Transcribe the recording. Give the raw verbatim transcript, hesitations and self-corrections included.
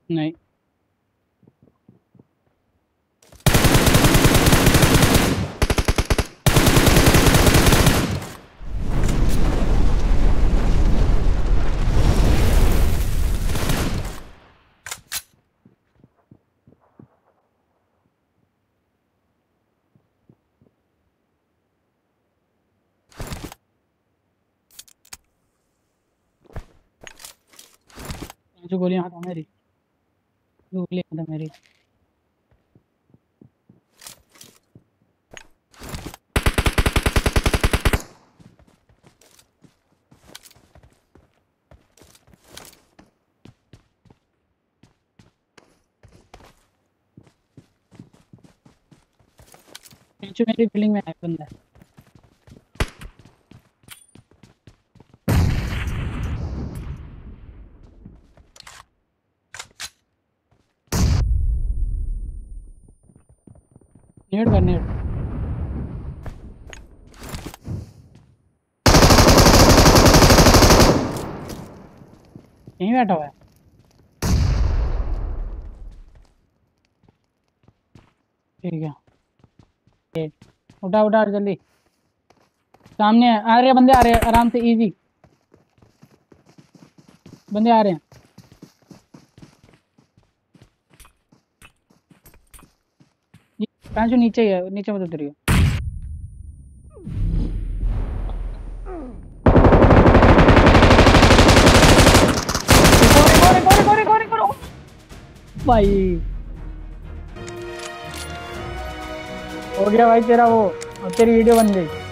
नहीं। जो गोलियां खाता मेरी, जो गोलियां खाता मेरी। जो मेरी बिल्डिंग में है बंदा। नेट कर नेट। यहीं बैठा हुआ है। ठीक है, ये, उठा उठा जल्दी। सामने है, आ रहे हैं बंदे, आ रहे हैं आराम से, इजी बंदे आ रहे हैं। जो नीचे ही है, नीचे मत उतरियो। भाई हो गया भाई तेरा वो, अब तेरी वीडियो बन गई।